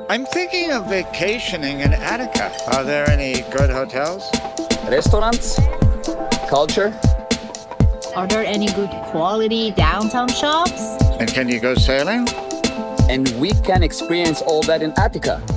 I'm thinking of vacationing in Attica. Are there any good hotels? Restaurants? Culture? Are there any good quality downtown shops? And can you go sailing? And we can experience all that in Attica.